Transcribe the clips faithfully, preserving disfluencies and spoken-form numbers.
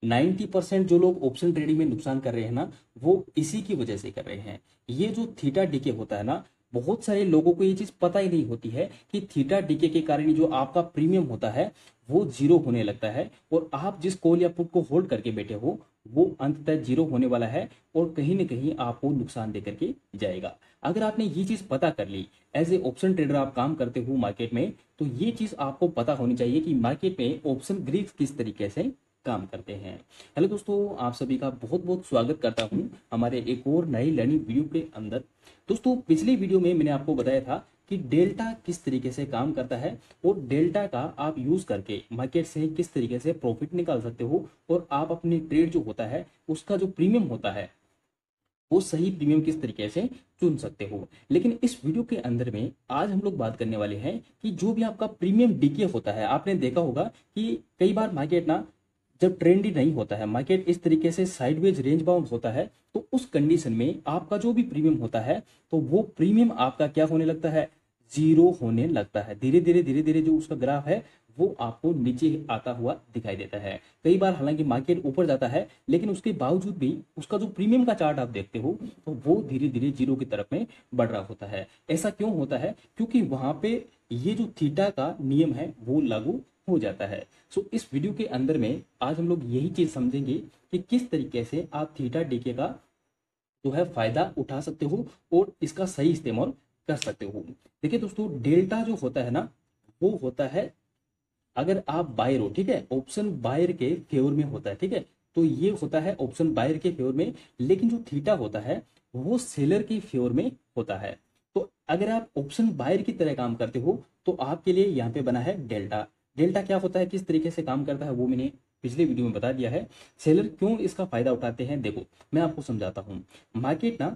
Ninety percent जो लोग option trading में नुकसान कर रहे हैं ना, वो इसी की वजह से कर रहे हैं। ये जो थीटा डीके होता है ना, बहुत सारे लोगों को ये चीज पता ही नहीं होती है कि थीटा डीके के कारण जो आपका प्रीमियम होता है वो जीरो होने लगता है, और आप जिस कॉल या पुट को होल्ड करके बैठे हो वो अंततः जीरो होने वाला है, और कहीं ना कहीं आपको नुकसान दे करके जाएगा। अगर आपने ये चीज पता कर ली, एज ए ऑप्शन ट्रेडर आप काम करते हो मार्केट में, तो ये चीज आपको पता होनी चाहिए कि मार्केट में ऑप्शन ग्रीक्स किस तरीके से काम करते हैं। हेलो दोस्तों, आप सभी का बहुत बहुत स्वागत करता हूं हमारे एक और नई लर्निंग वीडियो के अंदर। दोस्तों, पिछली वीडियो में मैंने आपको बताया था कि डेल्टा किस तरीके से काम करता है, और डेल्टा का आप यूज करके मार्केट से किस तरीके से प्रॉफिट निकाल सकते हो, और आप अपनी ट्रेड जो होता है उसका जो प्रीमियम होता है वो सही प्रीमियम किस तरीके से चुन सकते हो। लेकिन इस वीडियो के अंदर में आज हम लोग बात करने वाले हैं कि जो भी आपका प्रीमियम डीके होता है, आपने देखा होगा कि कई बार मार्केट ना जब ट्रेंडी नहीं होता है, मार्केट इस तरीके से साइडवेज रेंज बाउंड होता है, तो उस कंडीशन में आपका जो भी प्रीमियम होता है तो वो प्रीमियम आपका क्या होने लगता है, जीरो होने लगता है। धीरे धीरे धीरे धीरे जो उसका ग्राफ है वो आपको नीचे आता हुआ दिखाई देता है। कई बार हालांकि मार्केट ऊपर जाता है, लेकिन उसके बावजूद भी उसका जो प्रीमियम का चार्ट आप देखते हो तो वो धीरे धीरे जीरो की तरफ में बढ़ रहा होता है। ऐसा क्यों होता है? क्योंकि वहां पे ये जो थीटा का नियम है वो लागू हो जाता है। सो इस वीडियो के अंदर में आज हम लोग यही चीज समझेंगे कि किस तरीके से आप थीटा डीके का जो है फायदा उठा सकते हो और इसका सही इस्तेमाल कर सकते हो। देखिए दोस्तों, डेल्टा जो होता है ना वो होता है, अगर आप बायर हो, ठीक है, ऑप्शन बायर के फेवर में होता है, ठीक है, तो ये होता है ऑप्शन बायर के फेवर में। लेकिन जो थीटा होता है वो सेलर के फेवर में होता है। तो अगर आप ऑप्शन बायर की तरह काम करते हो तो आपके लिए यहाँ पे बना है डेल्टा। डेल्टा क्या होता है, किस तरीके से काम करता है, वो मैंने पिछले वीडियो में बता दिया है। सेलर क्यों इसका फायदा उठाते हैं, देखो मैं आपको समझाता हूँ। मार्केट ना,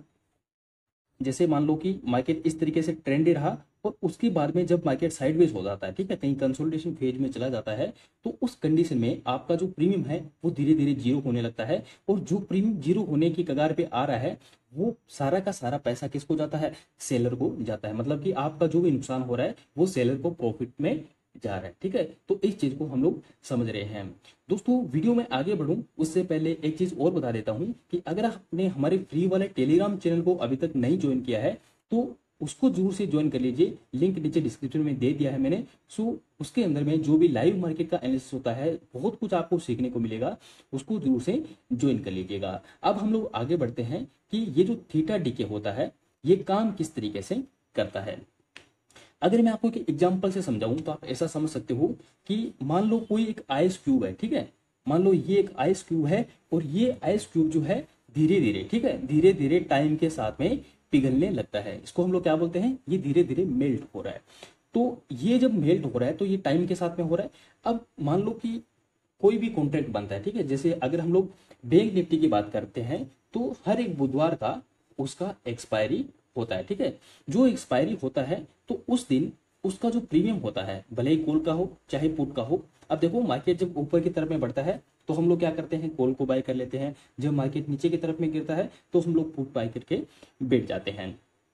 जैसे मान लो कि मार्केट इस तरीके से ट्रेंडी रहा, और उसके बाद में जब मार्केट साइडवेज हो जाता है, ठीक है, कहीं कंसोलिडेशन फेज में चला जाता है, तो उस कंडीशन में आपका जो प्रीमियम है वो धीरे धीरे जीरो होने लगता है। और जो प्रीमियम जीरो होने की कगार पे आ रहा है वो सारा का सारा पैसा किसको जाता है, सेलर को जाता है। मतलब कि आपका जो भी नुकसान हो रहा है वो सेलर को प्रॉफिट में जा रहा है, ठीक है। तो इस चीज को हम लोग समझ रहे हैं। दोस्तों, वीडियो में आगे बढ़ूं उससे पहले एक चीज और बता देता हूं कि अगर आपने हमारे फ्री वाले टेलीग्राम चैनल को अभी तक नहीं ज्वाइन किया है तो उसको जरूर से ज्वाइन कर लीजिए। लिंक नीचे डिस्क्रिप्शन में दे दिया है मैंने। सो उसके अंदर में जो भी लाइव मार्केट का एनालिसिस होता है बहुत कुछ आपको सीखने को मिलेगा, उसको जरूर से ज्वाइन कर लीजिएगा। अब हम लोग आगे बढ़ते हैं कि ये जो थीटा डीके होता है ये काम किस तरीके से करता है। अगर मैं आपको एक एग्जांपल से समझाऊं तो आप ऐसा समझ सकते हो कि मान लो कोई एक आइस क्यूब है, ठीक है, मान लो ये एक आइस क्यूब है, और ये आइस क्यूब जो है धीरे धीरे, ठीक है, धीरे धीरे टाइम के साथ में पिघलने लगता है। इसको हम लोग क्या बोलते हैं, ये धीरे धीरे मेल्ट हो रहा है। तो ये जब मेल्ट हो रहा है तो ये टाइम के साथ में हो रहा है। अब मान लो कि कोई भी कॉन्ट्रैक्ट बनता है, ठीक है, जैसे अगर हम लोग बैंक निफ्टी की बात करते हैं तो हर एक बुधवार का उसका एक्सपायरी होता है, ठीक है। जो एक्सपायरी होता है तो उस दिन उसका जो प्रीमियम होता है, भले ही कॉल का हो चाहे पुट का हो। अब देखो, मार्केट जब ऊपर की तरफ में बढ़ता है तो हम लोग क्या करते हैं, कॉल को बाय कर लेते हैं। जब मार्केट नीचे की तरफ में गिरता है तो हम लोग पुट बाय करके बैठ जाते हैं।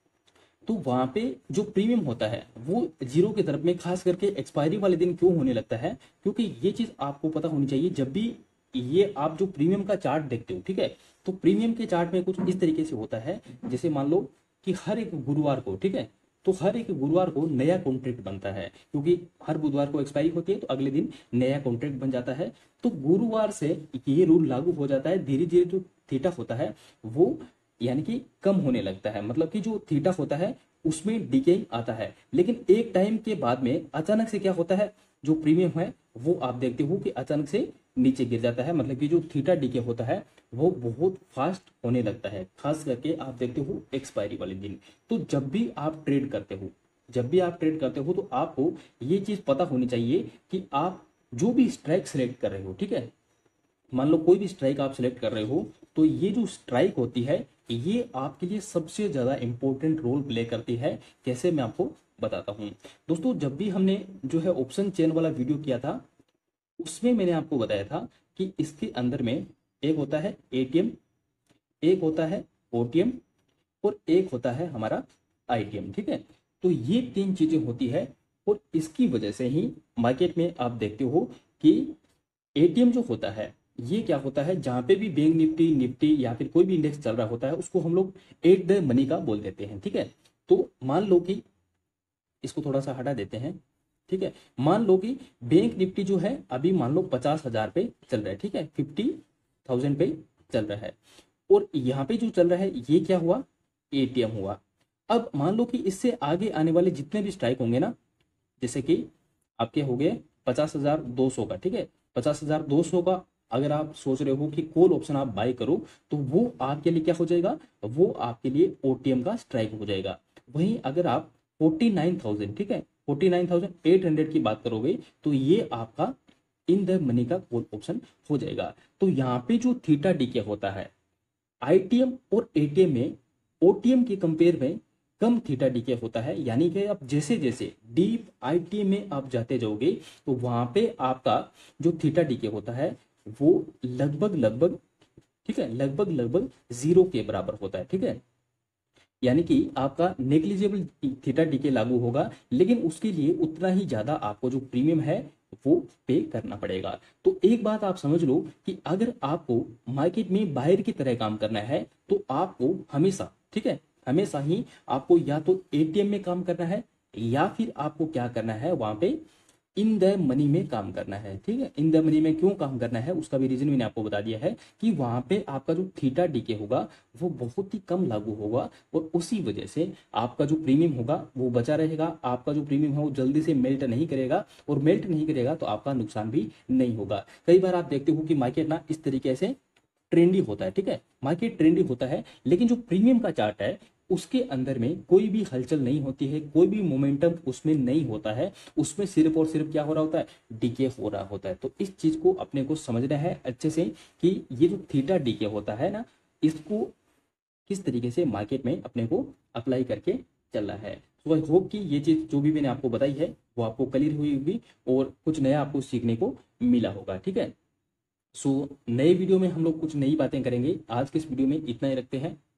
तो वहां पे जो प्रीमियम होता है वो जीरो की तरफ में, खास करके एक्सपायरी वाले दिन क्यों होने लगता है, क्योंकि ये चीज आपको पता होनी चाहिए। जब भी ये आप जो प्रीमियम का चार्ट देखते हो, ठीक है, तो प्रीमियम के चार्ट में कुछ इस तरीके से होता है। जैसे मान लो कि हर एक गुरुवार को, ठीक है, तो हर एक गुरुवार को नया कॉन्ट्रैक्ट बनता है, क्योंकि हर बुधवार को एक्सपायरी होती है तो अगले दिन नया कॉन्ट्रैक्ट बन जाता है। तो गुरुवार से ये रूल लागू हो जाता है। धीरे धीरे जो थीटा होता है वो यानी कि कम होने लगता है, मतलब कि जो थीटा होता है उसमें डिकेइंग आता है। लेकिन एक टाइम के बाद में अचानक से क्या होता है, जो प्रीमियम है वो आप देखते हो कि अचानक से नीचे गिर जाता है। मतलब कि जो थीटा डीके होता है वो बहुत फास्ट होने लगता है, खास करके आप देखते हो एक्सपायरी वाले दिन। तो जब भी आप ट्रेड करते हो जब भी आप ट्रेड करते हो तो आपको ये चीज पता होनी चाहिए कि आप जो भी स्ट्राइक सेलेक्ट कर रहे हो, ठीक है, मान लो कोई भी स्ट्राइक आप सिलेक्ट कर रहे हो तो ये जो स्ट्राइक होती है ये आपके लिए सबसे ज्यादा इंपॉर्टेंट रोल प्ले करती है। कैसे, मैं आपको बताता हूं। दोस्तों, जब भी हमने जो है ऑप्शन चेन वाला वीडियो किया था उसमें मैंने आपको बताया था कि इसके अंदर में एक होता है एटीएम, एक होता है ओटीएम, और एक होता है हमारा आईटीएम, ठीक है। तो ये तीन चीजें होती है, और इसकी वजह से ही मार्केट में आप देखते हो कि एटीएम जो होता है ये क्या होता है, जहां पे भी बैंक निफ्टी निफ्टी या फिर कोई भी इंडेक्स चल रहा होता है उसको हम लोग एट द मनी का बोल देते हैं। ठीक है, तो मान लो कि इसको थोड़ा सा हटा देते हैं। ठीक है, मान लो कि बैंक निफ्टी जो है अभी मान लो पचास हजार पे चल रहा है। ठीक है, फिफ्टी थाउजेंड पे चल रहा है, और यहाँ पे जो चल रहा है ये क्या हुआ, एटीएम हुआ। अब मान लो कि इससे आगे आने वाले जितने भी स्ट्राइक होंगे ना, जैसे कि आपके हो गए पचास हजार दो सौ का। ठीक है, पचास हजार दो सौ का अगर आप सोच रहे हो कि कॉल ऑप्शन आप बाय करो, तो वो आपके लिए क्या हो जाएगा, वो आपके लिए ओटीएम का स्ट्राइक हो जाएगा। वहीं अगर आप फोर्टी नाइन थाउजेंड, ठीक है, forty nine thousand eight hundred की बात करोगे, तो ये आपका इन द मनी का कॉल ऑप्शन हो जाएगा। तो यहाँ पे जो थीटा डीके होता है आईटीएम और एटीएम में, ओटीएम के कंपेयर में कम थीटा डीके होता है। यानी कि आप जैसे जैसे डीप आईटीएम में आप जाते जाओगे तो वहां पे आपका जो थीटा डीके होता है वो लगभग लगभग, ठीक है, लगभग लगभग जीरो के बराबर होता है। ठीक है, यानी कि आपका नेग्लिजिबल थीटा डीके लागू होगा, लेकिन उसके लिए उतना ही ज्यादा आपको जो प्रीमियम है वो पे करना पड़ेगा। तो एक बात आप समझ लो कि अगर आपको मार्केट में बाहर की तरह काम करना है तो आपको हमेशा, ठीक है, हमेशा ही आपको या तो एटीएम में काम करना है या फिर आपको क्या करना है, वहां पे इन द मनी में काम करना है। ठीक है, इन द मनी में क्यों काम करना है उसका भी रीजन मैंने आपको बता दिया है कि वहां पे आपका जो थीटा डीके होगा वो बहुत ही कम लागू होगा, और उसी वजह से आपका जो प्रीमियम होगा वो बचा रहेगा। आपका जो प्रीमियम है वो जल्दी से मेल्ट नहीं करेगा, और मेल्ट नहीं करेगा तो आपका नुकसान भी नहीं होगा। कई बार आप देखते हो कि मार्केट ना इस तरीके से ट्रेंडी होता है। ठीक है, मार्केट ट्रेंडी होता है, लेकिन जो प्रीमियम का चार्ट है उसके अंदर में कोई भी हलचल नहीं होती है, कोई भी मोमेंटम उसमें नहीं होता है, उसमें सिर्फ और सिर्फ क्या हो रहा होता है, डीके हो रहा होता है। तो इस चीज को अपने को समझना है अच्छे से कि ये जो थीटा डीके होता है ना, इसको किस तरीके से मार्केट में अपने को अप्लाई करके चलना है। तो आई होप कि ये चीज जो भी मैंने आपको बताई है वो आपको क्लियर हुई होगी और कुछ नया आपको सीखने को मिला होगा। ठीक है, सो नए वीडियो में हम लोग कुछ नई बातें करेंगे। आज के इस वीडियो में इतना ही रखते हैं।